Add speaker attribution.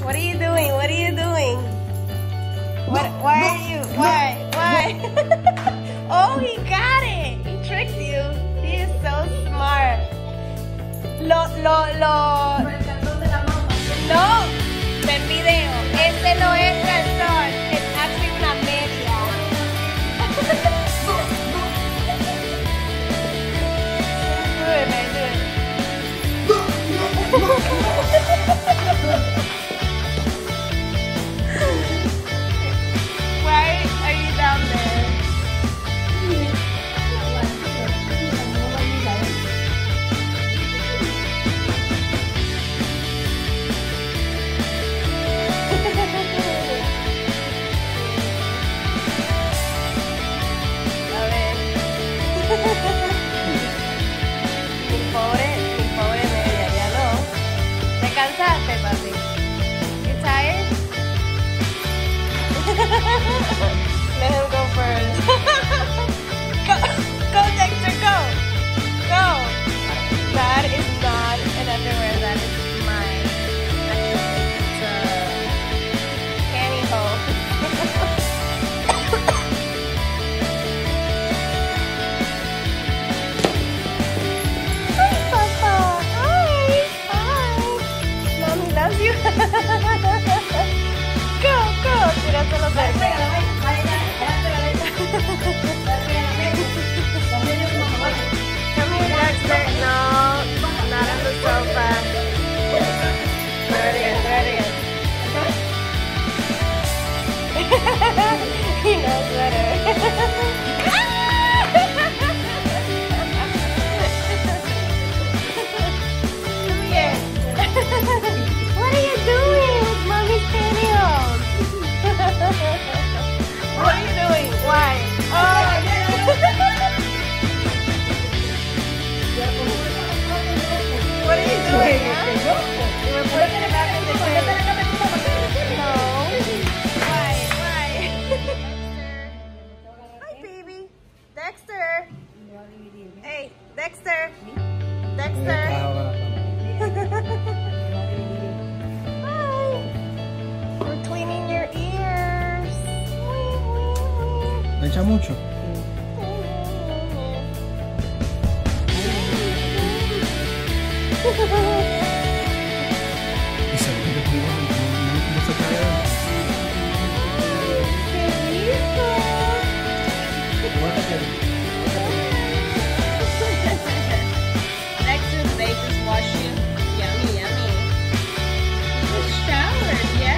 Speaker 1: What are you doing? What are you doing? Why are you? Why? Oh, he got it. He tricked you. He is so smart. No, ven video. Este no es calzón. Es actually una media. Do it, man. Do it. Why are you down there? A ver. Mi pobre media, ya no. ¿Te cansaste, papi? You tired? Let him go first. Go, Dexter, go. Go. That is not an underwear, that is mine. Actually, it's a pantyhose. Hi, Papa. Hi. Mommy loves you. Go. Tíraselo cerca. Come here, Dexter. No, not on the sofa. Try it again. He knows better. Come here. What are you doing with Mommy's pantyhose? What are you doing? Why? Oh. What are you doing? Huh? You were putting it back in the tray. No. Why? Hi, baby. Dexter. Hey, Dexter. Hi. We're cleaning your ears.
Speaker 2: ¿Le echa mucho? Y se ve que no se cae.
Speaker 1: ¡Qué rico! Dexter, they just wash you. Yummy. You just showered, yeah.